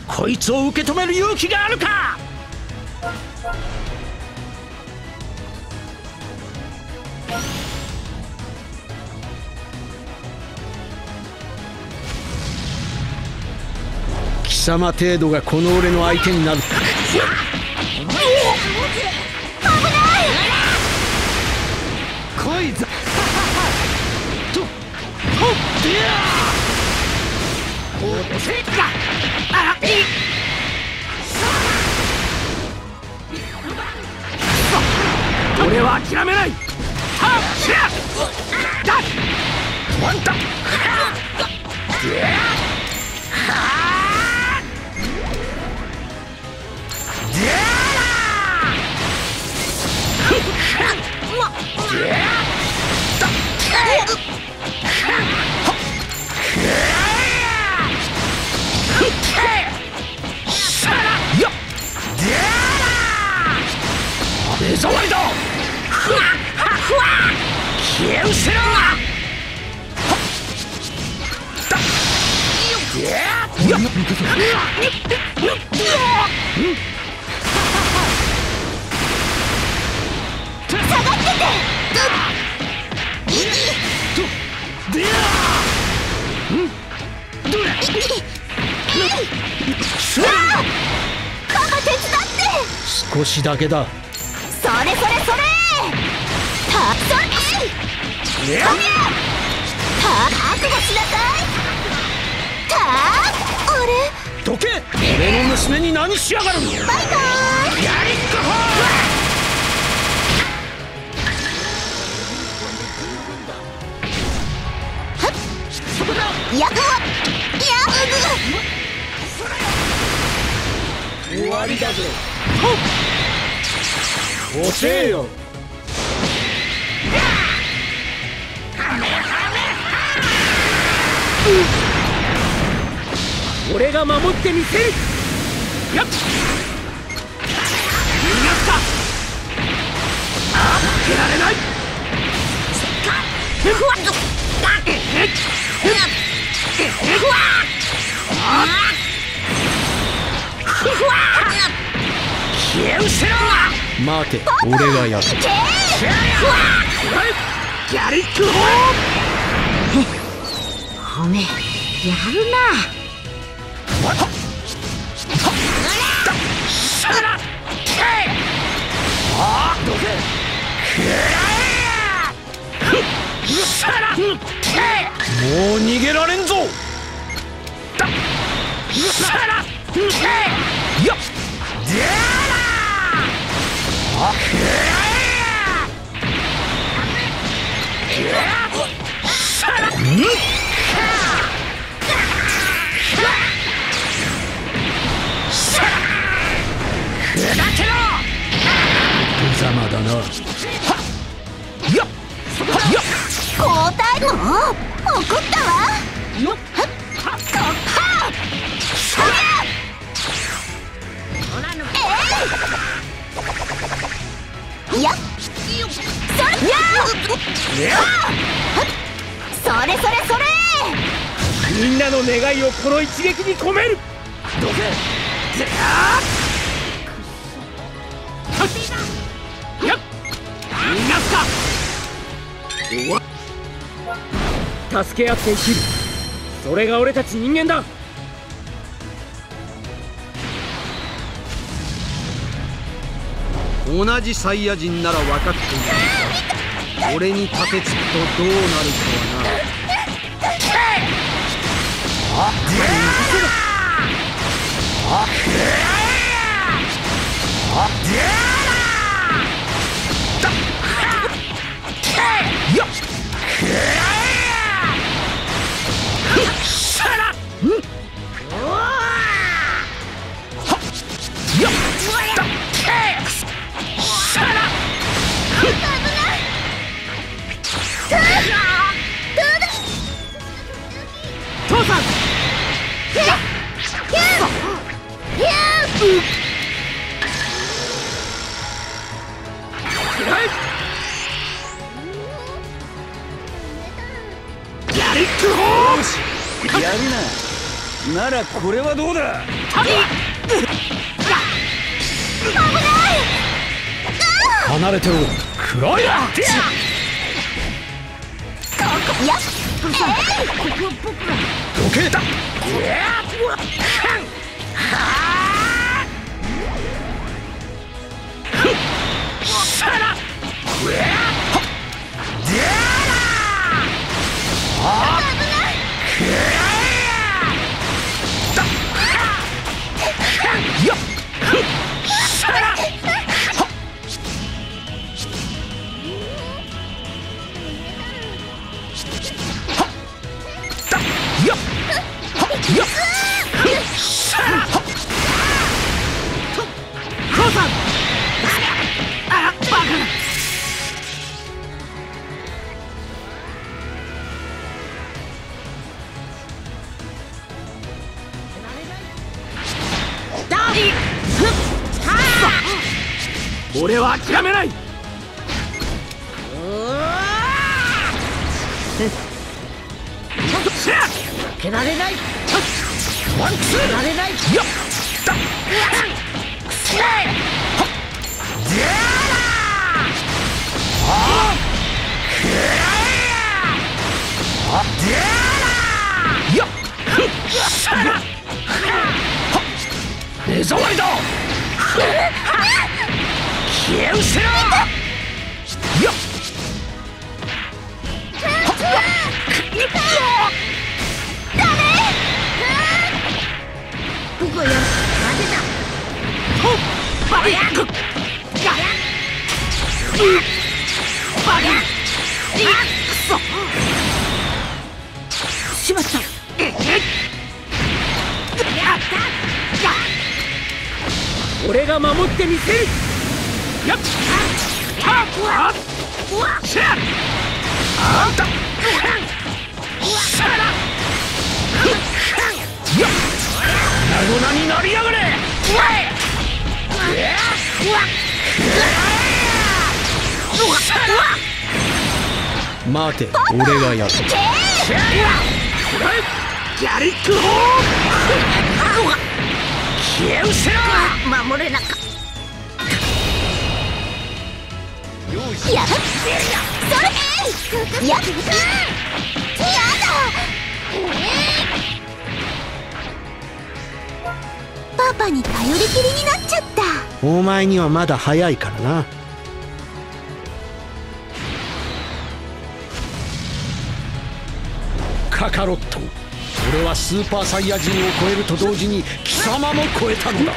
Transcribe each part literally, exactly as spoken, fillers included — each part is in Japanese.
こいつを受け止める勇気があるか。貴様程度がこの俺の相手になるか。来いぞ。ととでやおせっかあい俺は諦めない。はっしゃだワンタでやはでやでやだ目障りだ。ふわふわ消え失せろ。下がってて。でやどれ。 パパ手伝って。 少しだけだ。 それそれそれたそっち飛びゃた覚悟しなさい。たあれどけ。俺の娘に何しやがる。バイバイ。やりっこほーやっや終わりだぞ。遅えよ。俺が守ってみせる。やっ逃がすか。あっけられない。ふわっふわ消え失せろ。待て、俺がやる。やりっくほめやるな。 もう逃げられんぞ。よっ無様だな。よっ交代も怒ったわ。よっやっそれやそれそれそれ。 みんなの願いをこの一撃に込める。どけ。やっ逃がすか。助け合って生きる。それが俺たち人間だ。同じサイヤ人なら分かっている。俺に立てつくとどうなるかはな。あっよっさらよっ父さんならこれはどうだ。離れてろ。黒いな。ここやっここは僕がどけた。さら俺は諦めない。負けられない。ワンツーられない。よっだくせえでらあくらでらよっさら目障りだ。消え失せろ。よっ僕はやる。なぜだ。ほっバリアクガバリアクソしまった。俺が守ってみせる。やっはっしゃあんたさらやっ粉々になりやがれ。待て、俺がやる。ギャリックホー消え失せろ。守れなかった。やっそれやっやだ。パパに頼りきりになっちゃった。 お前にはまだ早いからな。 カカロット、俺はスーパーサイヤ人を超えると同時に貴様も超えたのだ。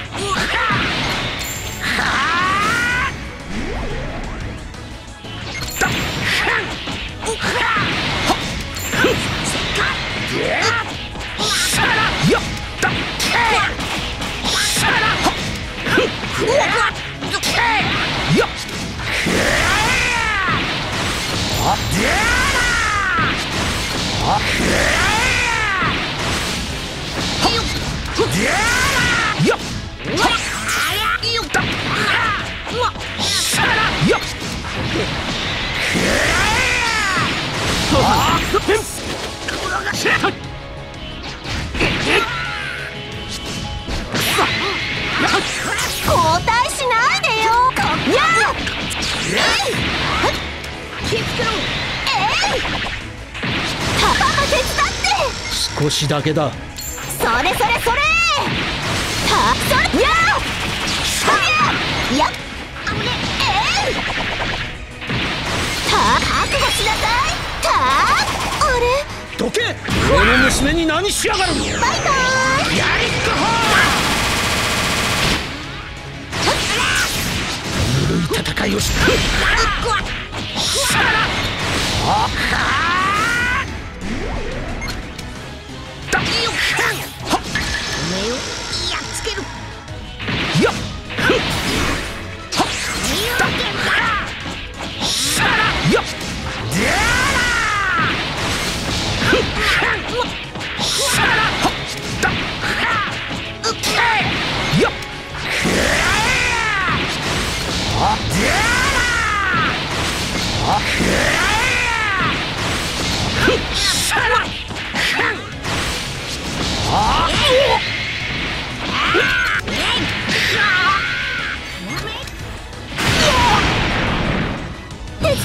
交代しないでよ。やっ気をつけろ。えいパパ手伝って。 少しだけだ。 それそれそれたそれやっやっあぶねえいた覚悟しなさい。たあれどけ。俺の娘に何しやがる。バイバイ。やりっこほー。ぬるい戦いをしさらあはだよっはっ目をやっつける。よっふっはっださらよっでらふっさらはっだうっけよっあでら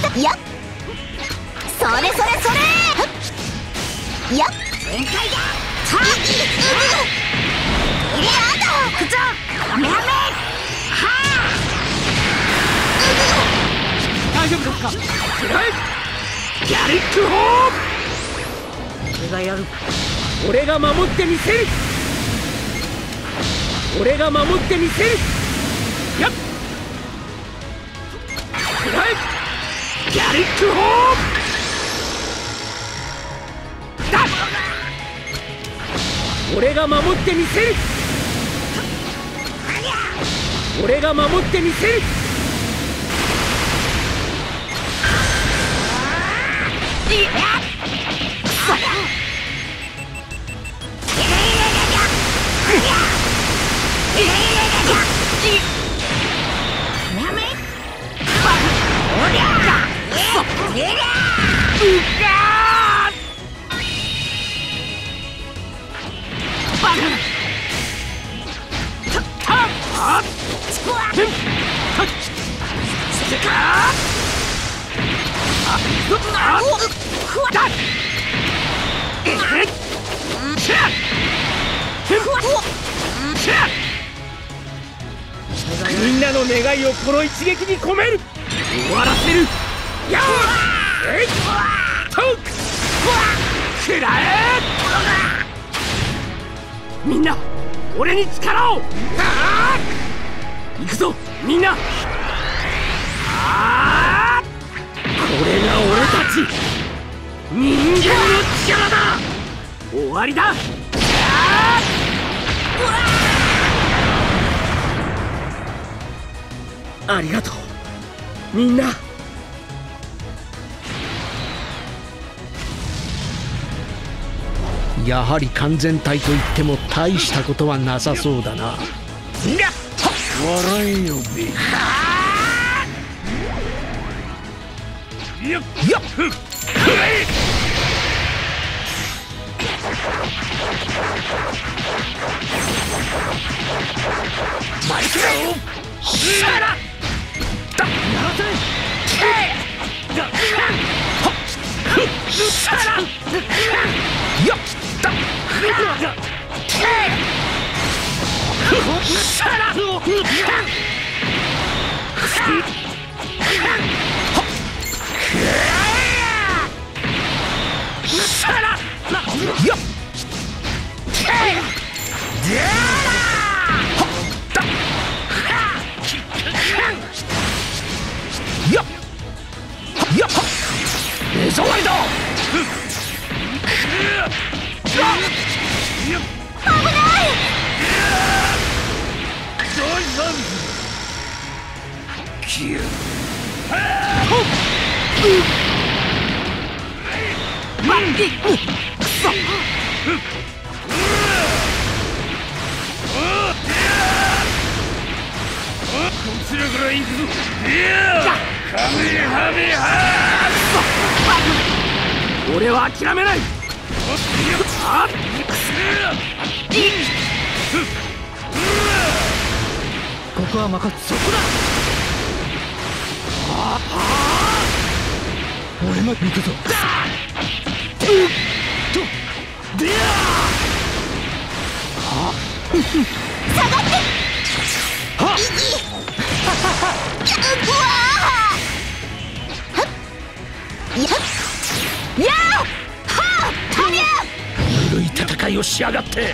やっそれそれそれやっ全開だ。 はっやだくぞやめやめ。は大丈夫ですか。くらえギャリックホー。 俺がやる。 俺が守ってみせる。俺が守ってみせる。やっくらえギャリックホーだ。俺が守ってみせる。俺が守ってみせる。みんなの願いをこの一撃に込める。終わらせる。やーえいとくらえ。みんな俺に力を。行くぞみんな。あこれが俺たち人間の力だ。終わりだ。ありがとうみんな。 やはり完全体といっても大したことはなさそうだな。 笑えよべ。よっよっふっマイクロシャラだなぜだシャラよっだシャラシャラよっよっよっエゾワイド。 危ない俺は諦めない。ここは任せ。そこだ。俺も行くぞ。とでや下がってはっうわーやっやーはーたりゃぬるい戦いをしやがって。やっ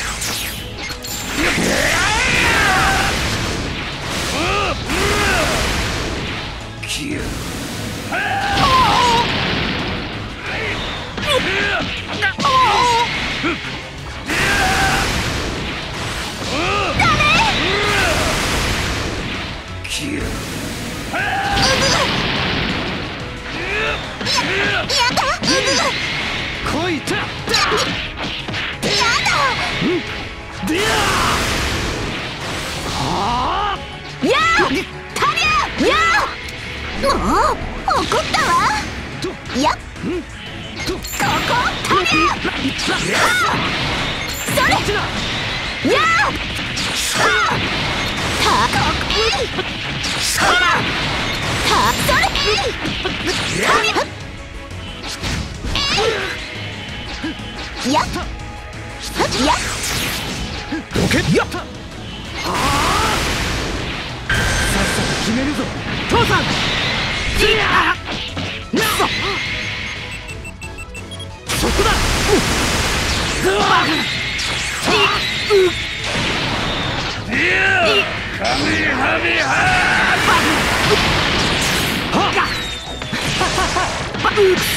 こいた。 やだでやはあやーたりゃやーもう怒ったわやっここたりゃそれやーはあたここそらたたそれやっやっどけやっ決めるぞ父さん。そこだ。カメハメハーうっそ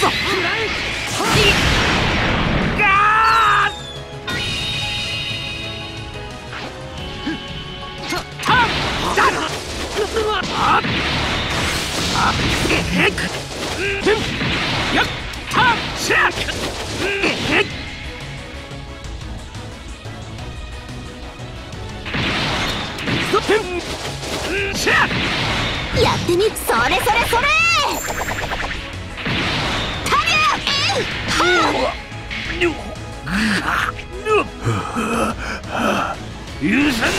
やっやってみそれそれそれたりゃ許さんぞ。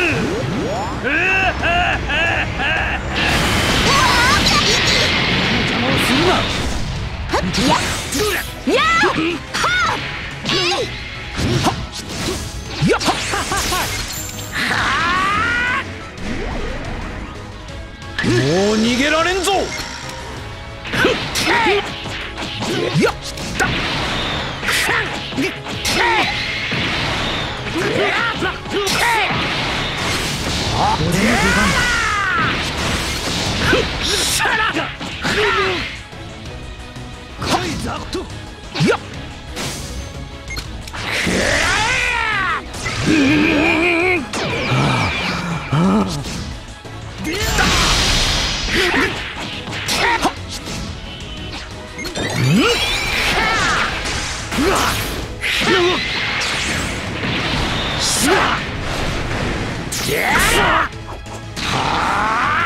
邪魔をするな。 ややはやっもう逃げられんぞ。やったあ俺の出番だ。やっ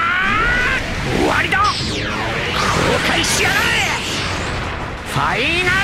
終わりだ。後悔しやがれ。ファイナル